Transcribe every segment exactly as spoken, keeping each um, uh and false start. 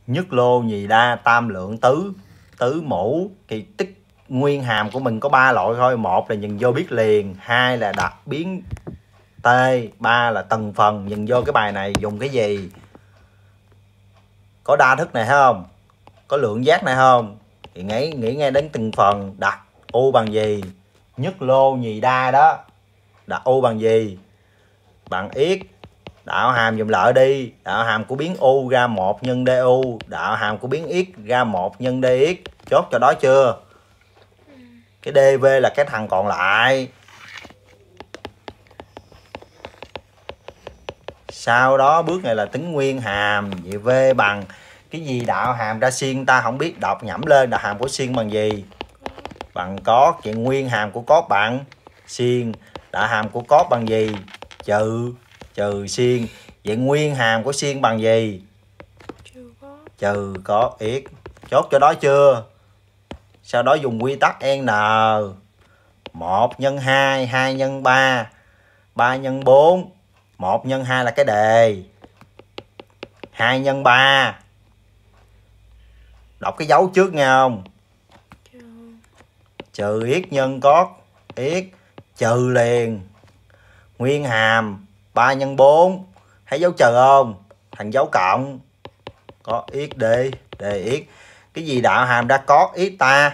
nhất lô nhì đa tam lượng tứ tứ mũ. Thì tích nguyên hàm của mình có ba loại thôi. Một là nhìn vô biết liền, hai là đặt biến t, ba là từng phần. Nhìn vô cái bài này dùng cái gì? Có đa thức này không? Có lượng giác này không? Thì nghĩ nghĩ ngay đến từng phần. Đặt u bằng gì? Nhất lô nhì đa đó. Đặt u bằng gì? Bằng x. Đạo hàm dùm lợi đi. Đạo hàm của biến u ra một nhân du. Đạo hàm của biến x ra một nhân dx. Chốt cho đó chưa? Cái dv là cái thằng còn lại. Sau đó bước này là tính nguyên hàm. Vậy v bằng cái gì? Đạo hàm ra xiên ta không biết đọc nhẩm lên. Đạo hàm của xiên bằng gì? Bằng cos. Vậy nguyên hàm của cos bằng xiên. Đạo hàm của cos bằng gì? Trừ trừ xiên. Vậy nguyên hàm của xiên bằng gì? Trừ cos x. Chốt cho đó chưa? Sau đó dùng quy tắc n. một nhân hai, hai nhân ba, ba nhân bốn. một nhân hai là cái đề. hai nhân ba. Đọc cái dấu trước nghe không? Trừ x nhân cos x. Trừ liền. Nguyên hàm ba nhân bốn. Thấy dấu trừ không? Thành dấu cộng. Có x d. Dx. Cái gì đạo hàm ra cos x ta?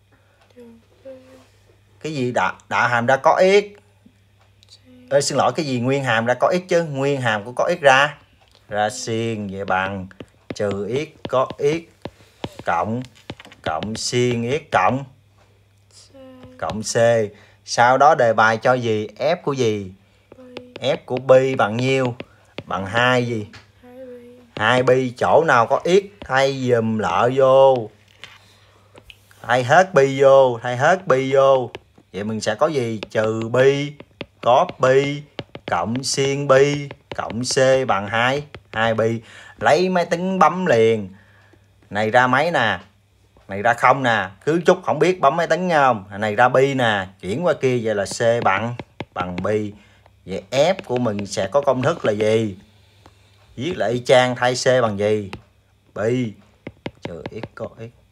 Cái gì đạo, đạo hàm ra cos x? Ê, xin lỗi, cái gì nguyên hàm ra cos x chứ? Nguyên hàm của cos x ra ra sin. Vậy bằng trừ x cos x cộng cộng sin x cộng cộng c. Sau đó đề bài cho gì? F của gì? F của pi bằng nhiêu? Bằng hai gì? hai pi. Chỗ nào có x thay dùm lợi vô. Thay hết pi vô. Thay hết pi vô. Vậy mình sẽ có gì? Trừ pi cos pi cộng sin pi cộng c bằng hai. hai pi. Lấy máy tính bấm liền. Này ra mấy nè? Này ra không nè. Cứ chút không biết bấm máy tính nha không? Này ra pi nè. Chuyển qua kia. Vậy là c bằng bằng pi. Vậy f của mình sẽ có công thức là gì? Viết lại y chang. Thay c bằng gì? Pi trừ x cos x.